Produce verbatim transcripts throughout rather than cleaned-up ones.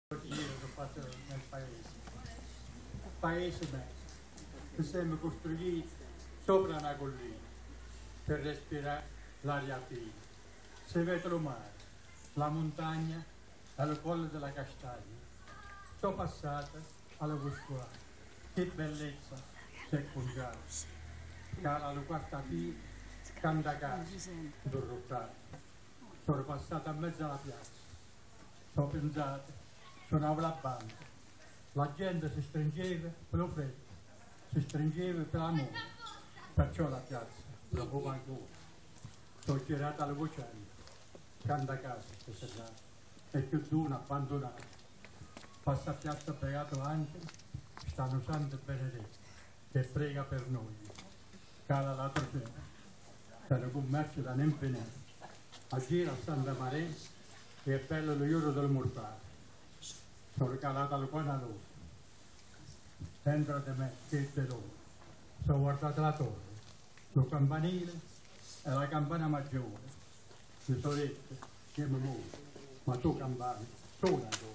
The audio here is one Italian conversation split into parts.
giro che ho fatto nel paese. Paese bello, che siamo costruiti sopra una collina per respirare l'aria pia. Si vede il mare, la montagna al colle della castagna. Sono passata alla Cuscolana. Che bellezza si è congiata. Cara alla quarta fila, canta casa, dorrottata. Sono passata a mezzo alla piazza. Sono pensata, suonavo la banda. La gente si stringeva per lo freddo, si stringeva per l'amore. Perciò la piazza, provo ancora. Sono girata alle vocelle, canta casa, che serrata. E più di una abbandonata. Passa a piazza pregato anche, stanno santo e benedetto, che prega per noi. Cala la sera, per il commercio da Nempenere. A gira a Santa Maria, che è bello lo iuro del mortale. Sono calata al cuore loro. Dentro di me, che è loro. Sono guardato la torre, lo campanile e la campana maggiore. Mi sono detto, che mi muovo, ma tu campani, suona tu.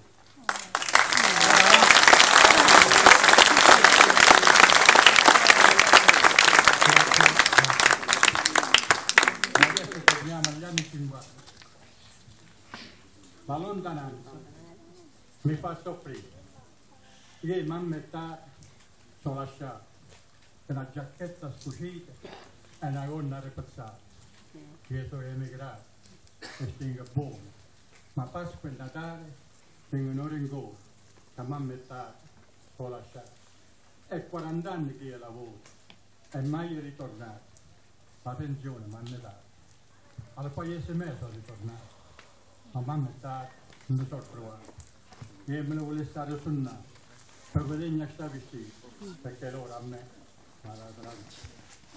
Adesso torniamo agli anni cinquanta. La lontananza mi fa soffrire. Io mamma e tata sono lasciati una giacchetta scucita e una gonna ripazzata. Io sono emigrato e stingo buono, ma Pasqua e Natale vengono rincorso che mamma e tata sono lasciati. È quaranta anni che io lavoro e mai ritornato. La pensione mi hanno dato. Al paese me sono ritornato, ma mamma e tata non mi sono trovato. Io me ne volevo stare sul naso per vedere che sta vestito, perché loro a me mi hanno dato la vita.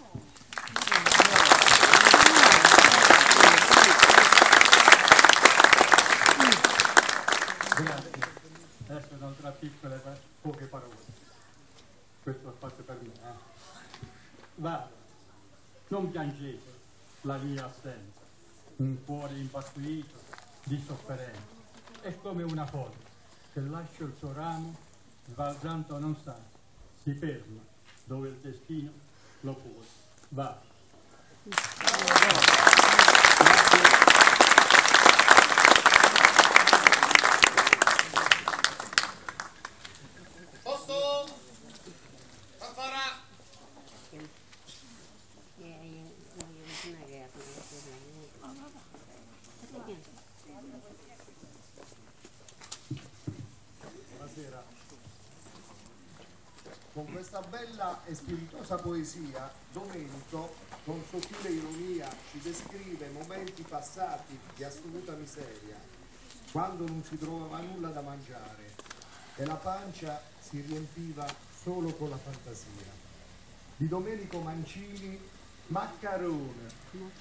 Grazie. Adesso un'altra piccola, poche parole. Questo l'ho fatto per me. Eh. Vado, non piangete la mia assenza, un cuore impastito di sofferenza. È come una foglia che lascia il suo ramo, sbalzando non sa, si ferma dove il destino lo pone. Va. Posto? Ancora? Buonasera. Con questa bella e spiritosa poesia, Domenico, con sottile ironia, ci descrive momenti passati di assoluta miseria, quando non si trovava nulla da mangiare e la pancia si riempiva solo con la fantasia. Di Domenico Mancini, Maccarone.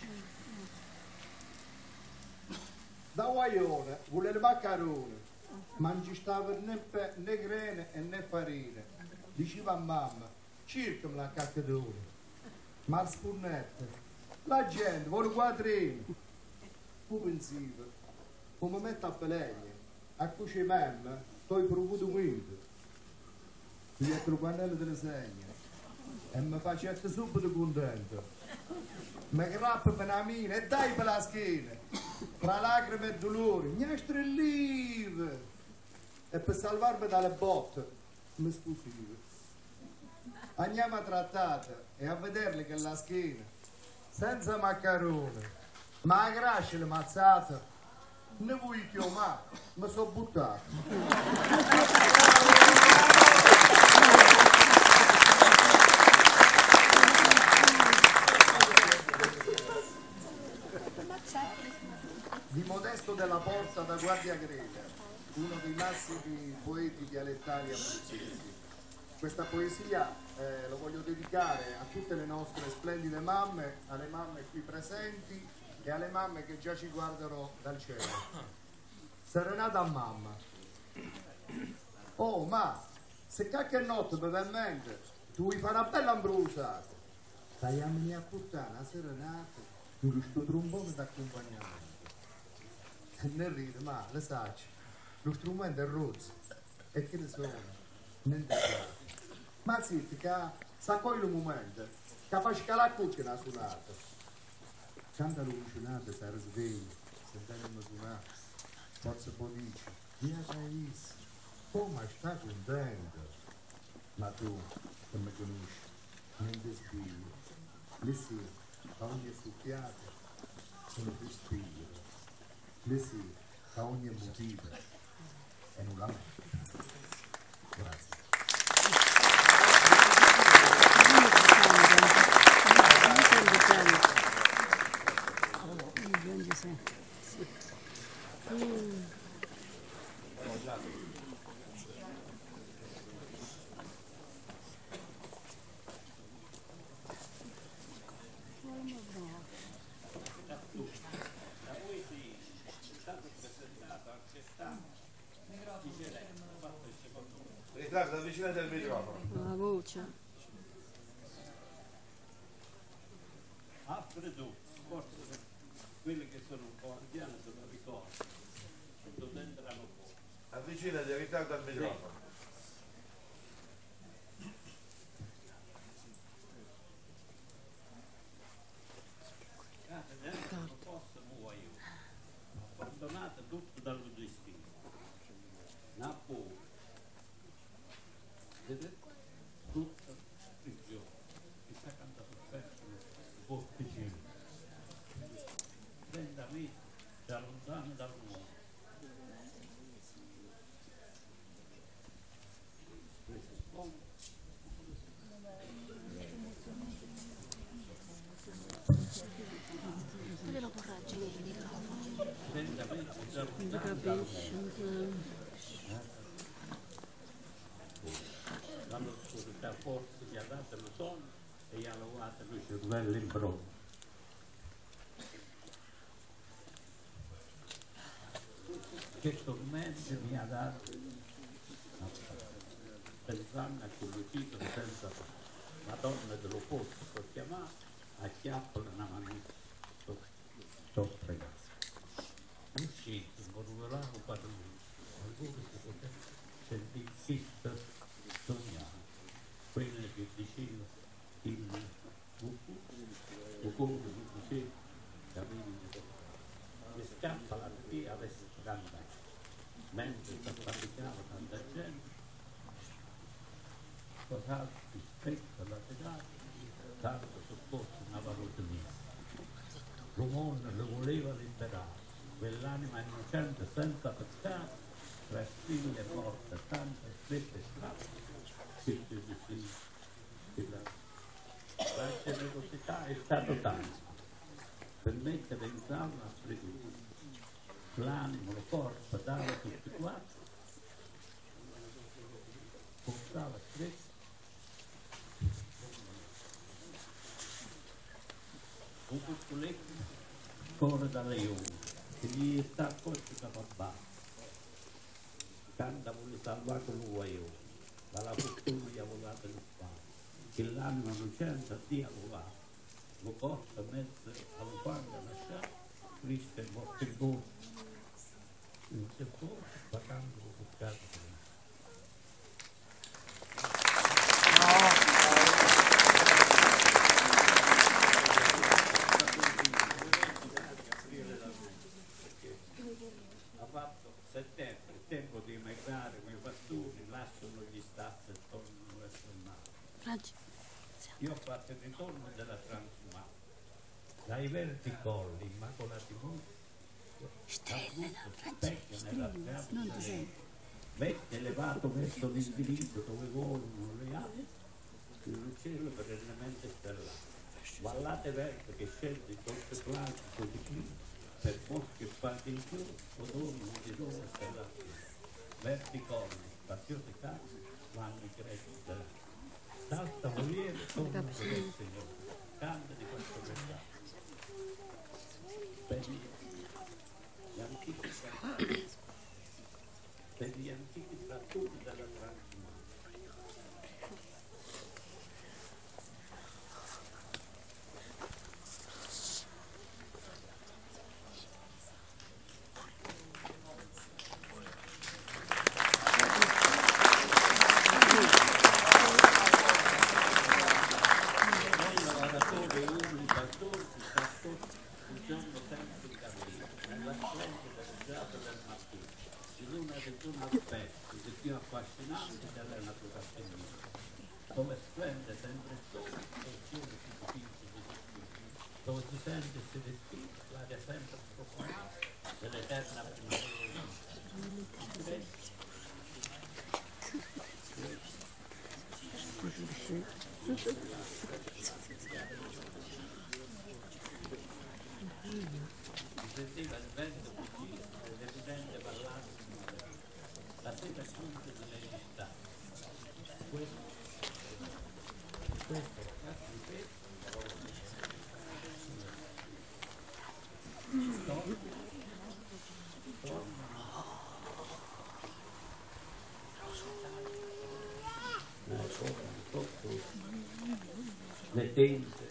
Da guaione, vuole il maccarone, ma non ci stava né, pe- né grene e né farina. Diceva a mamma, circami la cacchedone, ma al spurnetto, la gente vuole quattrini. Fu pensivo, come metto a pelegne, a cuce mamma, poi provuto quinto. Gli metto il pannello delle segne e mi faccio subito contento. Mi grappa per la mina e dai per la schiena, tra lacrime e dolore, mi strelliva. E per salvarmi dalle botte, mi scusivo. Andiamo a trattata e a vederle che la schiena, senza maccarone, ma a grascia le mazzate, ne vuoi chiamare, mi sono buttato. Di Modesto della Porta da Guardia Greca, uno dei massimi poeti dialettali abruzzesi. Questa poesia eh, lo voglio dedicare a tutte le nostre splendide mamme, alle mamme qui presenti e alle mamme che già ci guardano dal cielo. Serenata a mamma. Oh, ma se cacchio è notte veramente, tu vuoi fare una bella ambrusata. Tagliammi a puttana, una serenata, con questo trombone d'accompagnamento. E ne ride, ma le sacci, lo strumento è rozzo e che ne suona, niente suona. Ma zitti, che sa poi il momento, capace che la cuccia una suonata. Quando la cucinata sarà sveglia, sentiremo suonare, forse poi dice, via Caisse, come sta contento? Ma tu, che mi conosci, niente sbiglia, lì sì, a ogni succhiata, sono respiro, lì sì, a ogni motivo, e non la metto. Grazie. Ritardo, avvicinate al microfono. La voce. Alfredo, forse quelli che sono un po' anziani se lo ricordano, quando entrano fuori. Avvicinate, ritardo al microfono. Non posso muovere io. Abbandonate tutto dallo destino. Napoli. Vedete? Tutta prigione. Chissà quanto sofferto un po' piccino. trenta mesi da lontano dal mondo. Questo è buono. Lo correggi il microfono. trenta mesi da Non si lontano dal mondo. capisce. L'autorità forse gli ha dato il sonno e gli ha lavorato il cervello in brodo. Che tormento mi ha dato pensando a quell'ucciso senza Madonna dell'opposto per chiamare a chiappo una mano sotto ragazzi. Uscito, morulavo padrone, alcuni si poteva sentire fitta sognare, quello che diceva il cucù, cucù che diceva, capito? Mi scappa la via avesse cantato, mentre si praticava tanta gente, cos'altro rispetto alla pedata, tanto soccorso una valuta mia. L'uomo lo voleva liberare, quell'anima innocente senza peccato, tra figlie morte, tante strette strade, che ti dici, che la, la generosità è stato tanto, per mettere in salva a pregare, l'animo, il corpo, dava tutti quattro, portava stretto, un coccoletto corre da leone, che gli sta a corso da babà. Canta vuole salvare con un guaio, dalla fortuna gli ha volato le spalle, che l'anima innocente Dio va, lo porta mezzo alla guardia lasciare, Cristo è morto in gola, non si può, pagando lo peccato. Ha fatto settembre, il tempo di emigrare, quei pastori lasciano gli stazzi e tornano verso il mare. Io ho fatto il ritorno della transumana, dai verdi colli immacolati monti, specchio nella strada, vette elevato verso l'indirizzo dove volano le api, il cielo perennemente stellato. Vallate verde che scende sotto il classico di qui, per boschi spalti in più, odori di luna stellati. Verdi corni, spaziose case, vanno i greci della salta voliere, torna per il Signore, canta di questo peccato. Per gli antichi per gli antichi trattori della transumana. una dei suoi aspetti di più affascinanti della natura femminile, dove splende sempre il sole e il cielo si dipinge di spiriti, dove si sente e si respira l'aria sempre profumata dell'eterna primavera. Si sentiva il vento fuggire dell'evidente parlato di mare. La sera giunge di necessità. Questo, questo ragazzo di pesca, le tende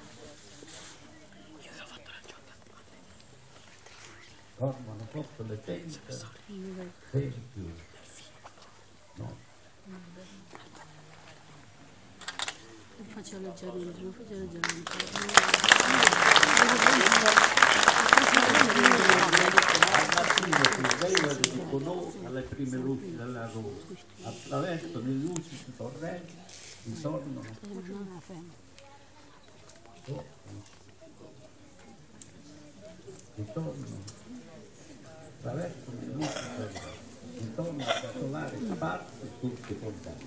formano sotto le tende peli chiusi, no? Faccio alleggerimento, non faccio alleggerimento. Al mattino si sveglia e si conosce alle prime luci della rosa, attraverso le luci di torrenti intorno intorno attraverso le luci torrenti intorno a solare sparse tutti i fondali.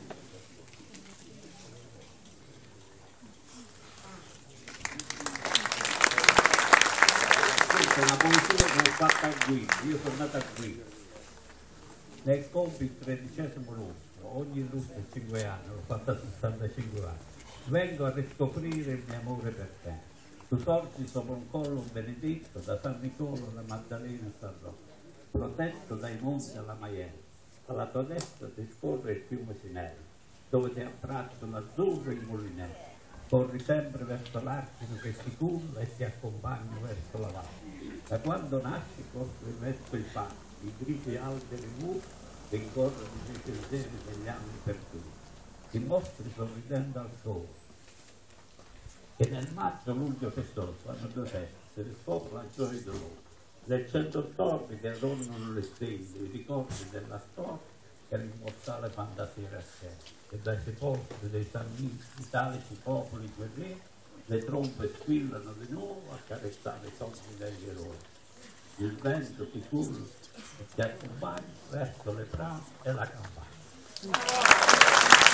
Questa è una poesia che ho fatta a Guido, io sono nato a Guido. Nel compito il tredicesimo lustro, ogni lustro è cinque anni, l'ho fatta a sessantacinque anni. Vengo a riscoprire il mio amore per te. Tu sorgi sopra un collo benedetto da San Nicolo, da Maddalena e San Rocco, protetto dai monti alla Maiella. Alla tua destra ti scorre il fiume Sinello, dove ti abbraccio l'azzurro e il mulinello. Corri sempre verso l'argine che si culla e ti accompagno verso la valle. Da quando nasci corri verso il parco, i grigi alberi muri rincorrono i pensieri degli anni perduti. Ti mostri sorridendo al sole, che nel maggio, luglio festoso hanno due feste, si riscopre la gioia di loro. Nel cento giorni che adornano le stelle, i ricordi della storia che l'immortale fantasia rassegna. E dai sepolcri dei sanniti italici popoli guerrieri le trombe squillano di nuovo a carezzare i sogni degli eroi. Il vento ti culla e ti accompagna verso le brame e la campagna.